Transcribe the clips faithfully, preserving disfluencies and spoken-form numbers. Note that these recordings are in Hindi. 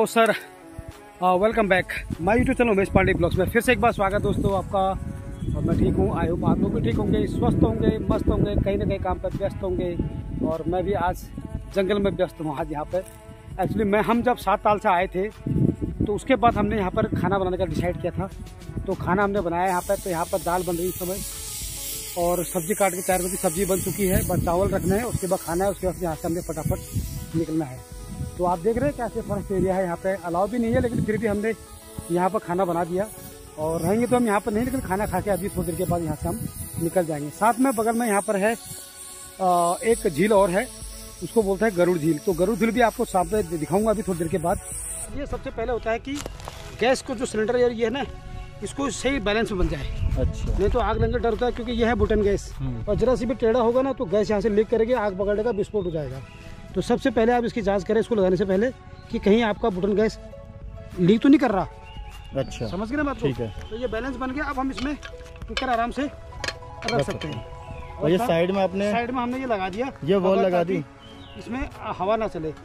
तो sir welcome back my YouTube channel Umesh Pandey blogs में फिर से एक बार स्वागत दोस्तों आपका। और मैं ठीक हूँ, आई होप आप लोग भी ठीक होंगे, स्वस्थ होंगे, मस्त होंगे, कहीं ना कहीं काम पर व्यस्त होंगे। और मैं भी आज जंगल में व्यस्त हूँ आज यहाँ पर। एक्चुअली मैं हम जब सात साल से आए थे तो उसके बाद हमने यहाँ पर खाना बनाने का डिसाइड किया था। तो खाना हमने बनाया यहाँ पर। तो यहाँ पर दाल बन रही इस समय और सब्जी काट के चार बजे सब्जी बन चुकी है, बस चावल रखना है, उसके बाद खाना है, उसके बाद यहाँ से हमने फटाफट निकलना है। तो आप देख रहे हैं कैसे फॉरेस्ट एरिया है, यहाँ पे अलाउ भी नहीं है, लेकिन फिर भी हमने यहाँ पर खाना बना दिया। और रहेंगे तो हम यहाँ पर नहीं, लेकिन खाना खा के अभी थोड़ी देर के बाद यहाँ से हम निकल जाएंगे। साथ में बगल में यहाँ पर है एक झील और है, उसको बोलते हैं गरुड़ झील। तो गरुड़ झील भी आपको सामने दिखाऊंगा अभी थोड़ी देर के बाद। ये सबसे पहले होता है कि गैस को जो सिलेंडर ये है ना, इसको सही बैलेंस में बन जाए। अच्छा, नहीं तो आग लगने का डर होता है, क्योंकि यह है बुटन गैस और जरा सी भी टेढ़ा होगा ना तो गैस यहाँ से लीक करेगी, आग पकड़ेगा, विस्फोट हो जाएगा। तो सबसे पहले आप इसकी जांच करें इसको लगाने से पहले कि कहीं आपका बुटन गैस लीक तो नहीं कर रहा। अच्छा, समझ गए ना बात? ठीक है। तो ये बैलेंस बन गया, अब हम इसमें कुकर आराम से रख सकते हैं। और ये साइड में अपने साइड में हमने ये लगा दिया, ये वॉल लगा दी, इसमें हवा ना चले।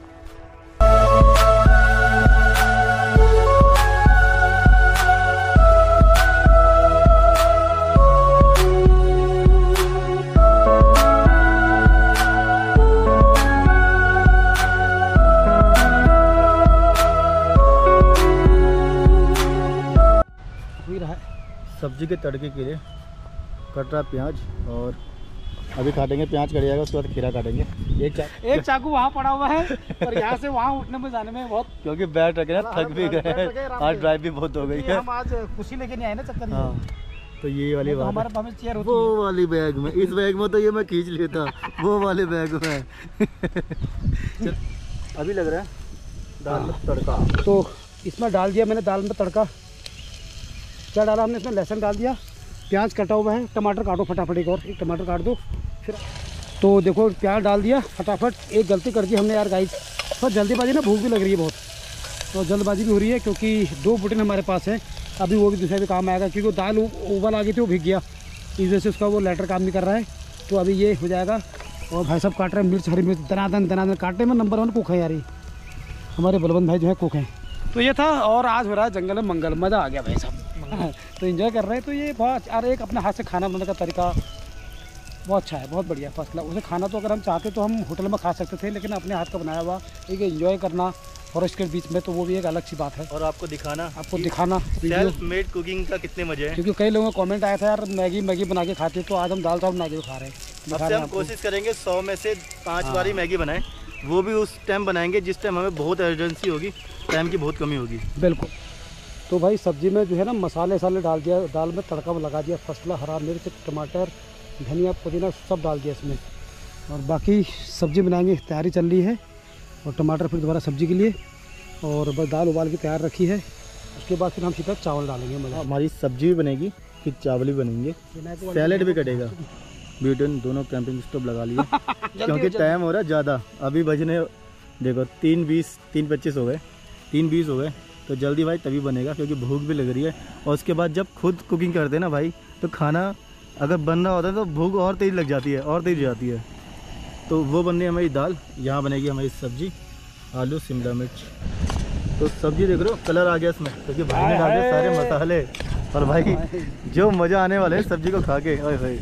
सब्जी के तड़के के लिए कट रहा प्याज, और अभी काटेंगे प्याज कट जाएगा, उसके बाद खीरा काटेंगे। एक चा... एक चाकू वहाँ पड़ा हुआ है और यहाँ से वहाँ उठने में जाने में बहुत, क्योंकि बैठ रखे ना, थक भी गए, आज ड्राइव भी बहुत हो गई है। हम आज खुशी लेके नहीं आए ना चक्कर। हाँ, तो ये वाली बात हमारे पास चेयर होती वो है। वाली बैग में, इस बैग में तो ये मैं खींच लेता, वो वाले बैग में चल, अभी लग रहा है दाल में तड़का। तो इसमें डाल दिया मैंने दाल में तड़का। क्या डाला हमने इसमें? लहसुन डाल दिया, प्याज कटा हुआ है, टमाटर काटो फटाफट, एक और एक टमाटर काट दो फिर। तो देखो प्याज डाल दिया फटाफट। एक गलती कर दी हमने यार गाइस, बहुत जल्दीबाजी ना, भूख भी लग रही है बहुत, तो जल्दबाजी भी हो रही है, क्योंकि दो बुटन हमारे पास है, अभी वो भी दूसरे भी काम आएगा, क्योंकि दाल उबाल आ गई थी, वो भीग गया, इस वजह से उसका वो लेटर काम नहीं कर रहा है। तो अभी ये हो जाएगा। और भाई साहब काट रहे हैं मिर्च, हरी मिर्च दनादन दनादन काटने में नंबर वन कुक है यार, हमारे बलवंत भाई जो है कुक हैं। तो ये था, और आज हो रहा है जंगल में मंगल, मज़ा आ गया भाई साहब। तो एंजॉय कर रहे हैं। तो ये बहुत, और एक अपने हाथ से खाना बनाने का तरीका बहुत अच्छा है, बहुत बढ़िया फर्स्ट क्लास। उसे खाना तो अगर हम चाहते तो हम होटल में खा सकते थे, लेकिन अपने हाथ का बनाया हुआ एक एंजॉय करना फॉरेस्ट के बीच में, तो वो भी एक अलग सी बात है। और आपको दिखाना आपको दिखाना सेल्फ मेड कुकिंग का कितने मजे हैं, क्योंकि कई लोगों का कमेंट आया था यार मैगी मैगी बना के खाते, तो आज हम दाल चावल बना के खा रहे हैं। अब हम कोशिश करेंगे सौ में से पाँच बार ही मैगी बनाएं, वो भी उस टाइम बनाएंगे जिस टाइम हमें बहुत अर्जेंसी होगी, टाइम की बहुत कमी होगी। बिल्कुल। तो भाई सब्जी में जो है ना मसाले वसाले डाल दिया, दाल में तड़का लगा दिया, फसला हरा मिर्च टमाटर धनिया पुदीना सब डाल दिया इसमें, और बाकी सब्जी बनाएंगे, तैयारी चल रही है। और टमाटर फिर दोबारा सब्जी के लिए, और बस दाल उबाल के तैयार रखी है। उसके बाद फिर हम सीधा चावल डालेंगे। मज़ा, हमारी सब्जी भी बनेगी, फिर चावल भी बनेंगे, सैलेड भी कटेगा। ब्यूटन दोनों कैंपिंग स्टोव लगा लिए क्योंकि टाइम हो रहा है ज़्यादा, अभी बजने देखो तीन बीस तीन पच्चीस हो गए, तीन बीस हो गए, तो जल्दी भाई तभी बनेगा, क्योंकि भूख भी लग रही है। और उसके बाद जब खुद कुकिंग करते हैं ना भाई, तो खाना अगर बन रहा होता है तो भूख और तेज लग जाती है, और तेज जाती है। तो वो बननी है हमारी दाल, यहाँ बनेगी हमारी सब्जी, आलू शिमला मिर्च। तो सब्जी देख रहे हो कलर आ गया इसमें, क्योंकि भाई ने डाले सारे मसाले, और भाई जो मज़ा आने वाला है सब्जी को खा के। ओए भाई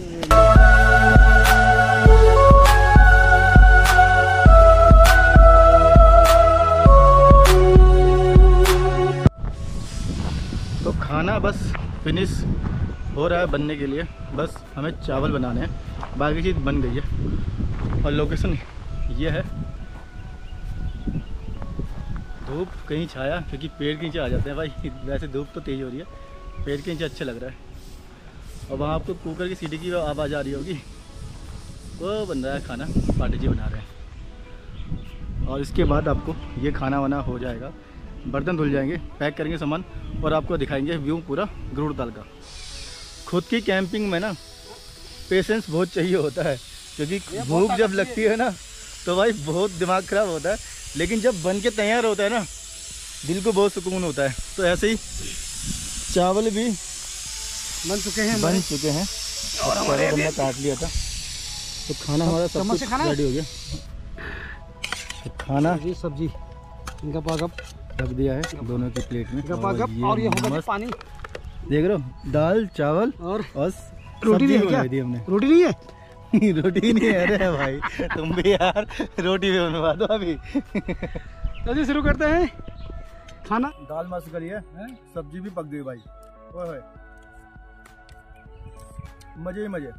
तो खाना बस फिनिश हो रहा है बनने के लिए, बस हमें चावल बनाने हैं, बाकी चीज़ बन गई है। और लोकेशन ये है, धूप कहीं छाया, क्योंकि पेड़ के नीचे आ जाते हैं भाई, वैसे धूप तो तेज़ हो रही है, पेड़ के नीचे अच्छा लग रहा है। और वहाँ आपको कुकर की सीटी की आवाज़ आ रही होगी, वो बन रहा है खाना, पार्टी जी बना रहे हैं। और इसके बाद आपको ये खाना वाना हो जाएगा, बर्तन धुल जाएंगे, पैक करेंगे सामान, और आपको दिखाएंगे व्यू पूरा गरुड़ ताल का। खुद की कैंपिंग में ना पेशेंस बहुत चाहिए होता है, क्योंकि भूख जब लगती है ना तो भाई बहुत दिमाग ख़राब होता है, लेकिन जब बन के तैयार होता है ना दिल को बहुत सुकून होता है। तो ऐसे ही चावल भी बन चुके हैं बन चुके हैं और हमारे हमने काट लिया था, तो खाना हमारा सब कुछ रेडी हो गया। तो खाना जी सब्जी इनका पास अब रख दिया है दोनों की प्लेट में। गपा गप। और ये होगा पानी, देख रहे हो, दाल चावल और रोटी नहीं है क्या? हमने रोटी नहीं है रोटी नहीं है। अरे भाई तुम भी यार रोटी भी बनवा दो अभी। तो जी शुरू करते हैं खाना। दाल मस्त करी है, सब्जी भी पक गई भाई। ओए होए, मजे ही मजे।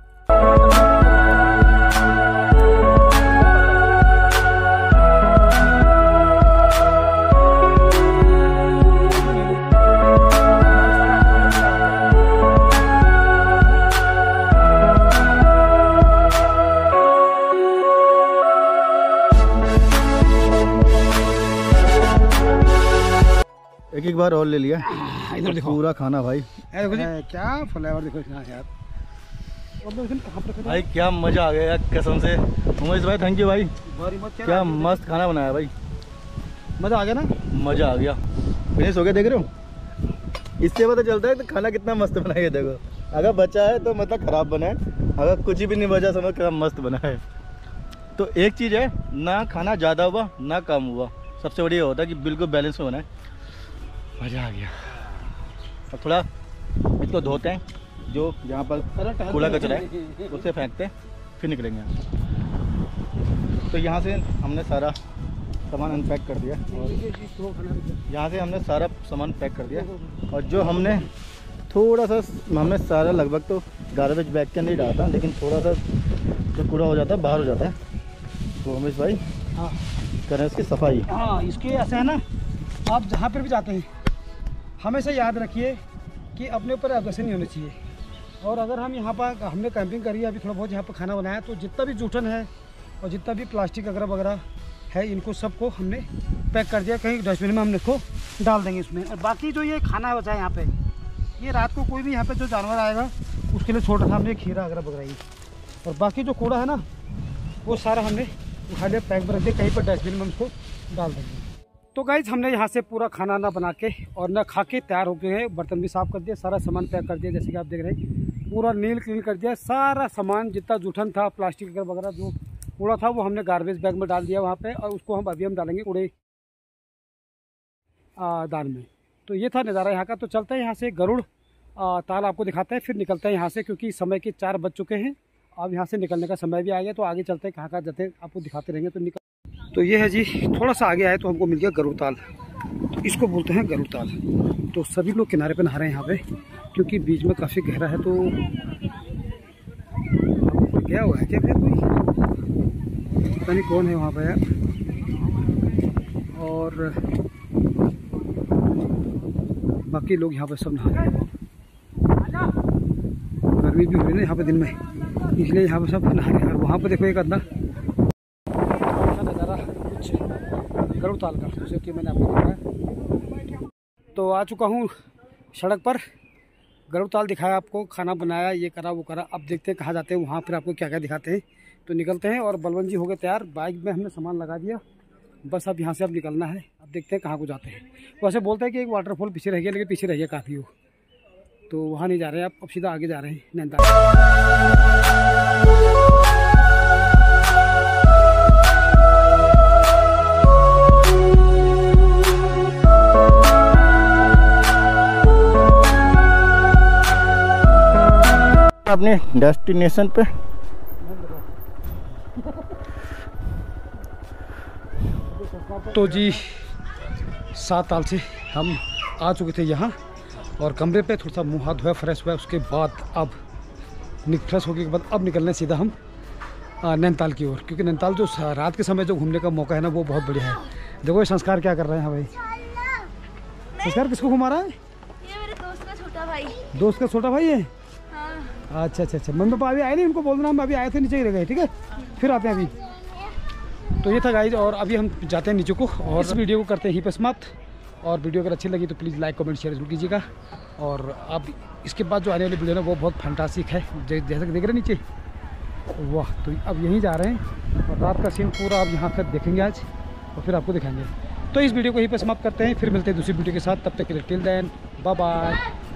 एक एक बार और ले लिया इधर देखो पूरा खाना भाई। देखो जी क्या फ्लेवर देखो यार। भाई क्या मजा आ गया यार कसम से। उमेश भाई थैंक यू भाई, क्या मस्त खाना बनाया भाई। मजा आ गया ना? मजा आ गया। फिनिश हो गया, देख रहे हो, इससे पता चलता है तो खाना कितना मस्त बना है। देखो अगर बचा है तो मतलब खराब बना है, अगर कुछ भी नहीं बचा समझ क्या मस्त बना है। तो एक चीज़ है, ना खाना ज़्यादा हुआ ना कम हुआ, सबसे बढ़िया होता है कि बिल्कुल बैलेंस में होना है। मज़ा आ गया। अब थोड़ा इसको धोते हैं, जो यहाँ पर कूड़ा कचरा है उससे फेंकते हैं, फिर निकलेंगे। तो यहाँ से हमने सारा सामान अनपैक कर दिया और यहाँ से हमने सारा सामान पैक कर दिया। और जो हमने थोड़ा सा हमने सारा लगभग तो गार्बेज बैग के अंदर ही डाला था, लेकिन थोड़ा सा जो कूड़ा हो जाता है बाहर हो जाता है। तो उमेश भाई हाँ करें इसकी सफाई। हाँ इसके ऐसा है ना, आप जहाँ पर भी जाते हैं हमेशा याद रखिए कि अपने ऊपर अग्रेशन नहीं होनी चाहिए। और अगर हम यहाँ पर हमने कैंपिंग करी है, अभी थोड़ा बहुत यहाँ पर खाना बनाया, तो जितना भी जूठन है और जितना भी प्लास्टिक वगैरह वगैरह है इनको सबको हमने पैक कर दिया, कहीं डस्टबिन में हम इसको डाल देंगे इसमें। और बाकी जो ये खाना बचा है यहाँ पे, ये रात को कोई भी यहाँ पे जो जानवर आएगा उसके लिए छोटा सा हमने खीरा वगैरह वगैरह। और बाकी जो कूड़ा है ना वो सारा हमने उठा लिया, पैक में रख दिया, कहीं पर डस्टबिन में हम उसको डाल देंगे। तो गाइज हमने यहाँ से पूरा खाना ना बना के और ना खा के तैयार हो गए हैं। बर्तन भी साफ़ कर दिया, सारा सामान पैक कर दिया, जैसे कि आप देख रहे हैं पूरा नील क्लीन कर दिया। सारा सामान जितना जूठन था, प्लास्टिक वगैरह वगैरह जो कूड़ा था वो हमने गार्बेज बैग में डाल दिया वहाँ पे, और उसको हम अभी हम डालेंगे कूड़े दान में। तो ये था नज़ारा यहाँ का। तो चलते हैं यहाँ से गरुड़ ताल आपको दिखाते हैं, फिर निकलते हैं यहाँ से, क्योंकि समय के चार बज चुके हैं। अब यहाँ से निकलने का समय भी आ गया, तो आगे चलते हैं, कहाँ कहाँ जाते हैं आपको दिखाते रहेंगे। तो निकल तो ये है जी, थोड़ा सा आगे आए तो हमको मिल गया गरुड़ ताल, तो इसको बोलते हैं गरुड़ ताल। तो सभी लोग किनारे पे नहा रहे हैं यहाँ पे, क्योंकि बीच में काफ़ी गहरा है। तो क्या हुआ है क्या फिर कोई पता नहीं कौन है वहाँ पे यार। और बाकी लोग यहाँ पे सब नहा रहे हैं। गर्मी भी हो रही है ना यहाँ पे दिन में, इसलिए यहाँ पे सब नहा रहे हैं। और वहाँ पे देखो एक अंदर नज़ारा कुछ गरुड़ ताल का, जैसे कि मैंने आपको दिखाया। तो आ चुका हूँ सड़क पर, गरुड़ ताल दिखाया आपको, खाना बनाया, ये करा वो करा। अब देखते हैं कहाँ जाते हैं, वहाँ फिर आपको क्या क्या दिखाते हैं। तो निकलते हैं। और बलवंत जी हो गए तैयार, बाइक में हमने सामान लगा दिया, बस अब यहाँ से अब निकलना है। अब देखते हैं कहाँ को जाते हैं। वैसे बोलते हैं कि एक वाटरफॉल पीछे रह गया, लेकिन पीछे रह गया काफ़ी हो, तो वहाँ नहीं जा रहे हैं। अब सीधा आगे जा रहे हैं नैनीताल। अपने डेस्टिनेशन पे तो जी सात ताल से हम आ चुके थे यहाँ, और कमरे पे थोड़ा सा मुँह हाथ धोया, फ्रेश हुआ। उसके बाद अब फ्रेश होने के बाद अब निकलने सीधा हम नैनीताल की ओर, क्योंकि नैनीताल जो रात के समय जो घूमने का मौका है ना वो बहुत बढ़िया है। देखो ये संस्कार क्या कर रहे हैं भाई। संस्कार किसको घुमा रहा है? ये मेरे दोस्त का छोटा भाई। दोस्त का छोटा भाई है? हाँ। अच्छा अच्छा अच्छा। मम्मी पापा अभी आए नहीं, उनको बोलना हम अभी आए थे, नीचे ही रह गए, ठीक है फिर आते हैं अभी। तो ये था गाइज, और अभी हम जाते हैं नीचे को, और इस वीडियो को करते हैं ही पे समाप्त। और वीडियो अगर अच्छी लगी तो प्लीज़ लाइक कमेंट शेयर जरूर कीजिएगा। और अब इसके बाद जो आने वाली वीडियो ना वो बहुत फैंटास्टिक है, जैसे कि देख रहे हैं नीचे, वाह। तो अब यहीं जा रहे हैं, और रात का सीन पूरा आप यहाँ पर देखेंगे आज, और फिर आपको दिखाएंगे। तो इस वीडियो को यहीं पर समाप्त करते हैं, फिर मिलते हैं दूसरी वीडियो के साथ। तब तक के लिए टिल देन बाय बाय।